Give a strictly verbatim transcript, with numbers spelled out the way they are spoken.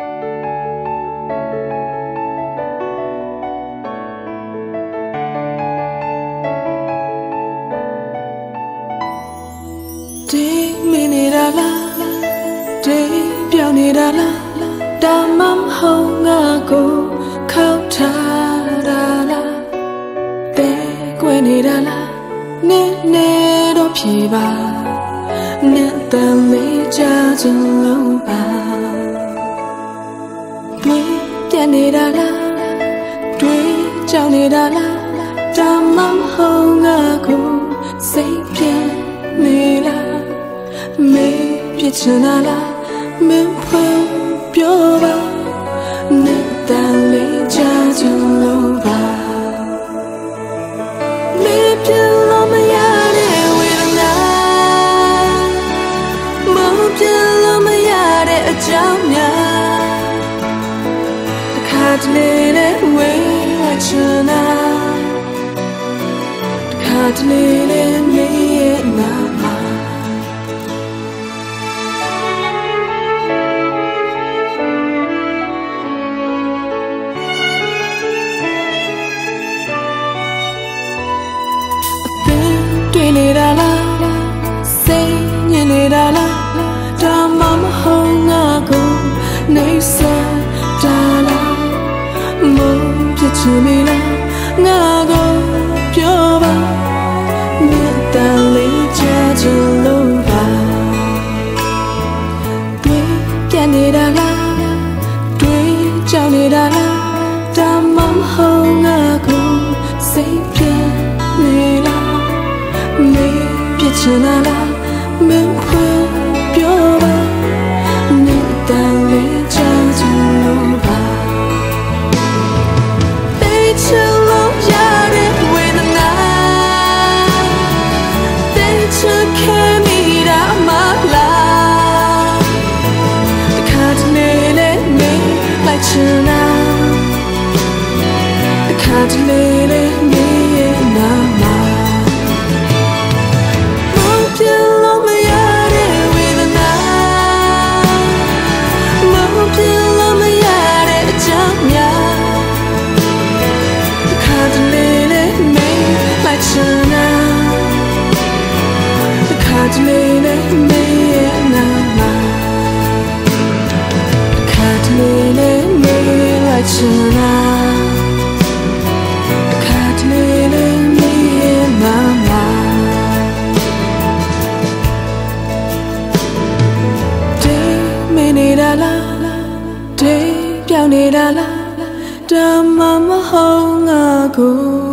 Damam honga go kautarala be gwenirala ne ne do phiba ne tan me ja chung lo ba dwi pian nidala dwi jaw nidala damam honga go sai pian nila me piet chanala me phweပြောပါနဲ့တန်လေးချချင်လို့ပါမေးပြလို့မရတဲ့ဝေဒနာမဟုတ်ပြလို့မရတဲ့အကြောင်းများတစ်ခါတလေနဲ့ဝေးချင်တာတစ်ခါတလေနဲ့နေရဲ့နာမှာနေတာလားစိတ်ညစ်နေတာလားဒါမှမဟုတ်ငါကိုနေစားတာလားမုန်းပြချင်မိလားငါကိုပြောပါမြတ်တန်လေးချချင်လို့ပါတွေ့ပြန်နေတာလားတွေ့ကြောက်နေတာလားဒါမှမဟုတ်ငါကိုစိတ်ပြန်နေလားမေးပြချင်တာလားမင်းခွေပြောပါနေတန်လေးချမ်းချင်လို့ပါသိချင်လို့ရတဲ့ဝေဒနာသိချင်ခဲ့မိတာမလားတစ်ခါတလေလေးနေလိုက်ချင်တာတစ်ခါတလေလေးနေရဲ့နာမှာတလေနဲ့မေးရနာမှာခါတလေနဲ့မေးလိုက်ချင်တာခါတလေနဲ့မေးရနာမှာတေးမနေတာလားတေးပြောင်းနေတာလားဒါမှမဟုတ်ငါကို